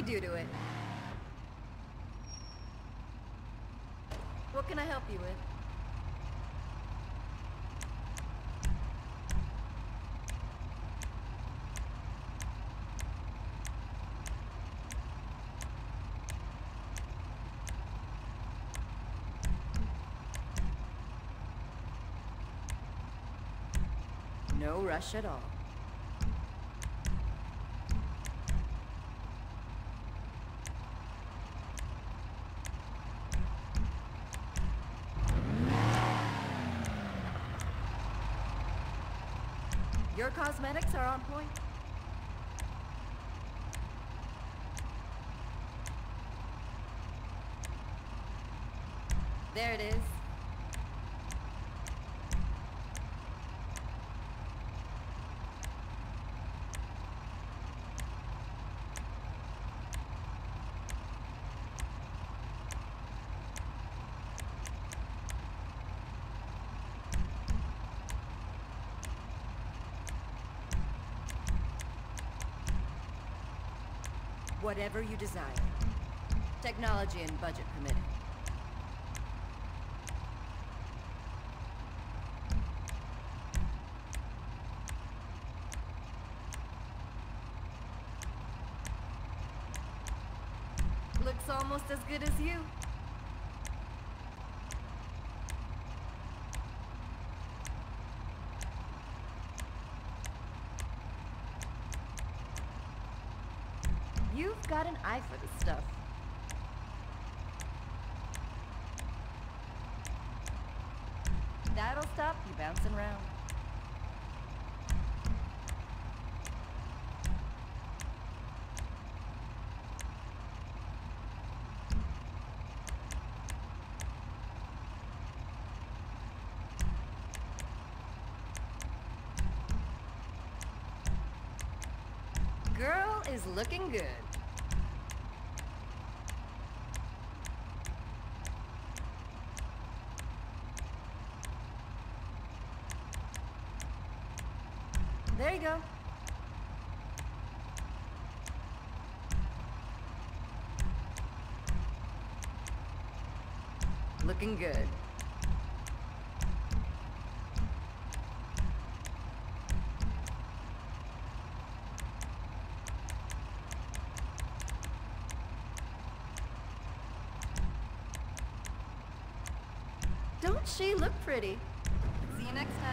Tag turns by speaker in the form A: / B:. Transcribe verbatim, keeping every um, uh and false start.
A: do to it? What can I help you with? No rush at all. Your cosmetics are on point. There it is. Whatever you desire. Technology and budget permitting. Looks almost as good as you. You've got an eye for this stuff. That'll stop you bouncing around. Girl is looking good. There you go. Looking good. Don't she look pretty? See you next time.